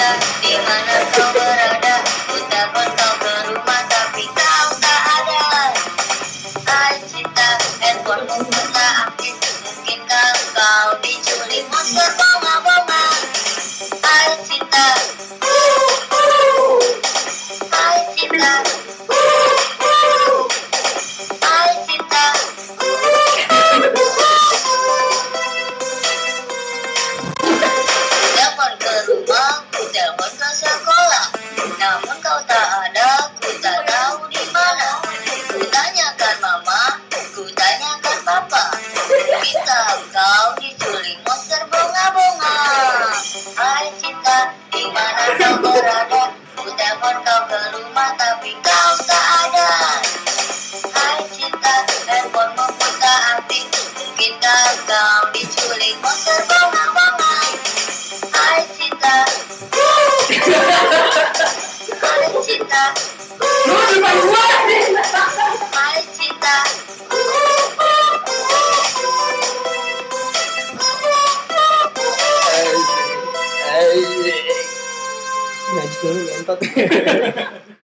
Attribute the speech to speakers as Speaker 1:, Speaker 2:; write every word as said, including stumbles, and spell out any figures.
Speaker 1: cinta, di mana kau berada? Ku telepon kau ke rumah tapi kau tak ada. Hai cinta, handphonemu pun tak aktif. Mungkinkah kau diculik monster bonga-bonga? Hai cinta, hai cinta, hai cinta. Telepon ke rumah, ku telepon ke sekolah, namun kau tak ada, ku tak tahu di mana. Ku tanyakan mama, ku tanyakan papa, minta kau diculik monster bonga-bonga. Hai cinta, di mana kau berada? Ku telepon kau ke rumah tapi kau tak ada. Hai cinta, handphonemu pun tak aktif. Mungkinkah kau diculik monster bonga-bonga? Hai cinta, hai cinta, hai cinta.
Speaker 2: Najis dulu ngentot.